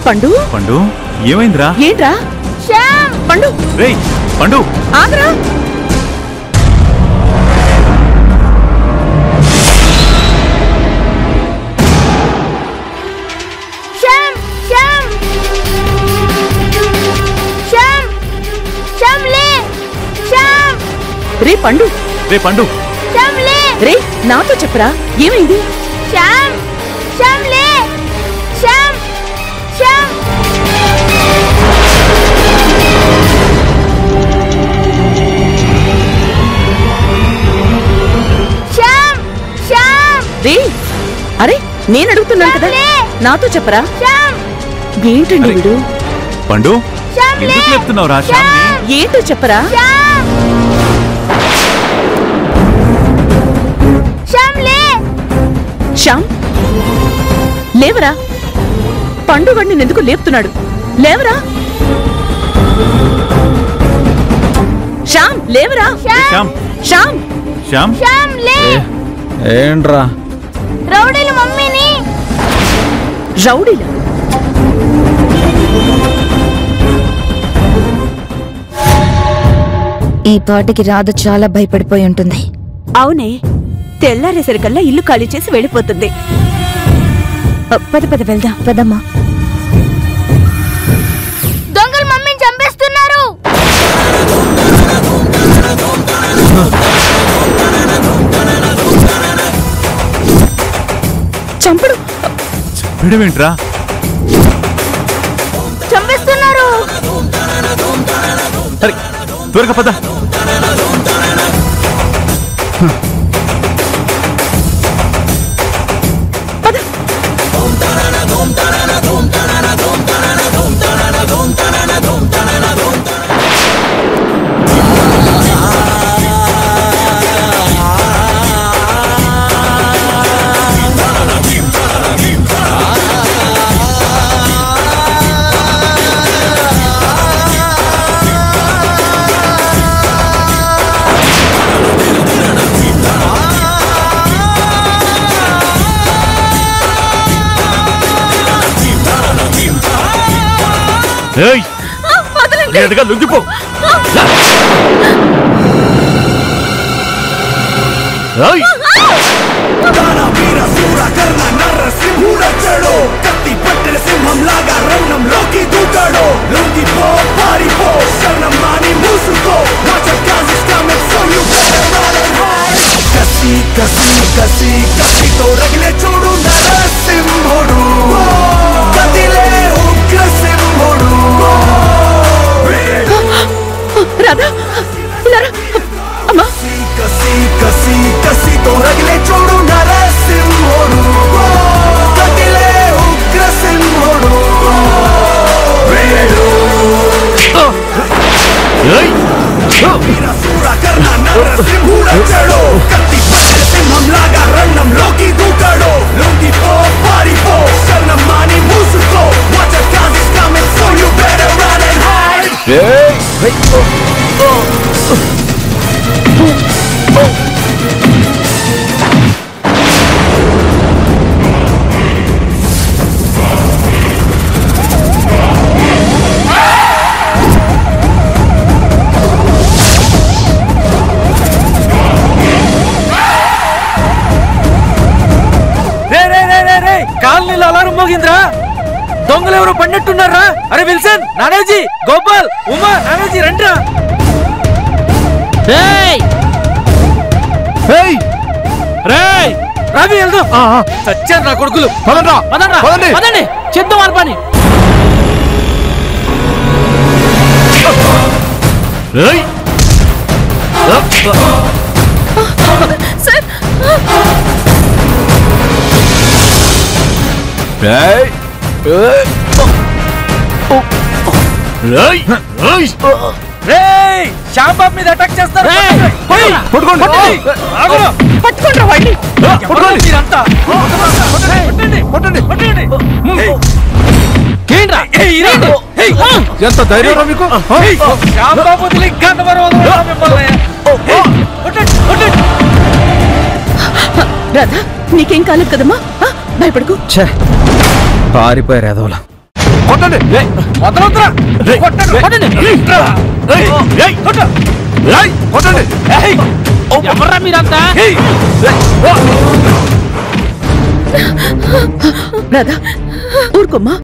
పండు పండు ఏమైందిరా? ఏంట్రా? శ్యామ్ పండు రేయ్ పండు ఆగరా. శ్యామ్ శ్యామ్ శ్యామ్ శ్యామ్ లే శ్యామ్. రే పండు శ్యామ్ లే. రే నాతో చెప్పరా ఏమైంది? శ్యామ్ శ్యామ్ లే శ్యామ్ శ్యామ్. శ్యామ్ శ్యామ్. రే అరే నేను అడుగుతున్నాను కదా, నాతో చెప్పరా. ఏంటండి వీడు? పండు ఎందుకు చెప్తున్నావురా శ్యామ్ని? ఏంటో చెప్పరా. శ్యామ్ లేవరా. పండుగడిని ఎందుకు లేపుతున్నాడు? లేవరా శ్యామ్, లేవరా. శ్యామ్ శ్యామ్ శ్యామ్ శ్యామ్ లే. ఏంట్రా? రౌడీలు మమ్మీని. రౌడీలా? ఈ పాటికి రాధ చాలా భయపడిపోయి ఉంటుంది. అవునే, తెల్లారేసరికల్లా ఇల్లు ఖాళీ చేసి వెళ్ళిపోతుంది. పద పద వెళ్దాం. పదమ్మా. దొంగలు మమ్మీని చంపేస్తున్నారు. చంపడమేంట్రా? చంపేస్తున్నారు. సరే త్వరగా పద. ఎదుగా లొంగిపో. కత్తి పట్టిన సింహంలాగా రంగంలోకి దూకాడు. లొంగిపో, పారిపో, శరణం మాని మూసుకో. కసి కసి కసి కసితో రగిలే చూడు నరసింహుడు. కదిలే ఉగ్ర సింహుడు. రాధా అమ్మా. కసి కసి కసితో రగిలే చూడు నరసింహుడు. కదిలే ఉగ్ర సింహుడు. వీరశూరకర్ణ నరసింహుడొచ్చాడు. కత్తి పట్టిన సింహంలాగా రంగంలోకి దూకాడు. లొంగిపో, పారిపో, శరణం మాని మూసుకో. Watch out, 'cause it's coming, so you better run and hide. కాలనీలో అలారం మోగింద్రా. దొంగలెవరో పడినట్టున్నారా? అరే విల్సన్, నానాజీ, గోపాల్, ఉమా, నానాజీ రండ్రా. రవి వెళ్దాం. సచ్చారు నా కొడుకులు. పదండి చేద్దాం వాళ్ళ పని. శ్యామ్ బాబు మీద అటాక్ చేస్తారు. పట్టుకోండి వాడిని. ఎంత ధైర్యం మీకు? శ్యామ్ బాబు రాధా నీకేం కాలేదు కదమ్మా, భయపడకు. పారిపోయారు ఎదవలా. కొట్టండి వదలొద్దురా. రేయ్, కొట్టండి, రేయ్. కొట్టండి. రేయ్, రేయ్, కొట్టు. రేయ్, కొట్టండి ఎవర్రా మీరంతా? రాధా ఊరుకోమ్మా.